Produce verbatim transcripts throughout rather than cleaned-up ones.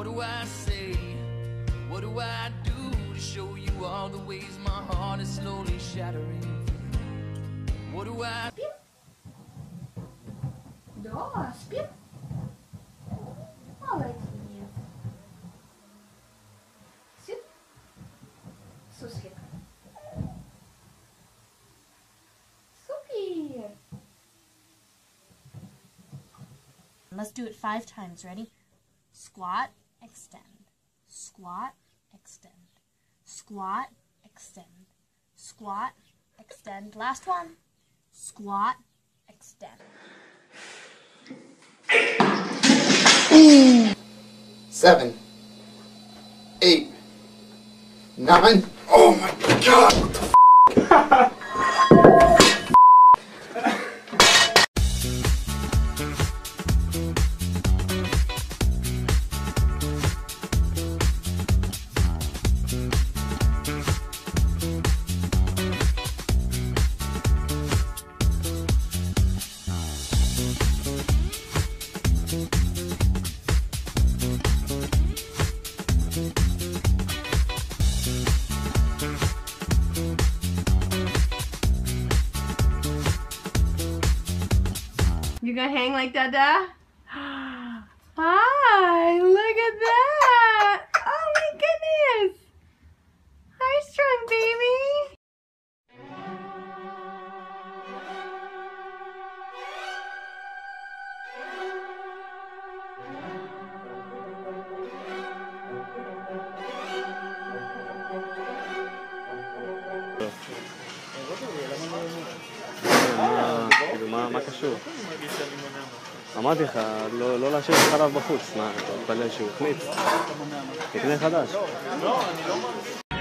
do I say? What do I do to show you all the ways my heart is slowly shattering? What do I... Спим? Да, спим. Молодец. Sit. Суслик. Супер. Let's do it five times. Ready? Squat, extend. Squat, extend. Squat, extend. Squat, extend. Last one. Squat, extend. Seven. Eight. Nine. Oh my god! What the f***? You gonna hang like Dada? Hi, look at that! Oh my goodness! Hi, strong baby! כאילו, מה קשור? אמרתי לך, לא להשאיר את חלב בחוץ. מה, אתה מתפלל שהוא החליט? תקנה חדש. So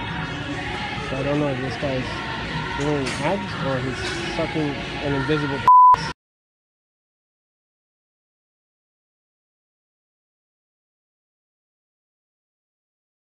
I don't know if this guy's doing ads or he's sucking an invisible...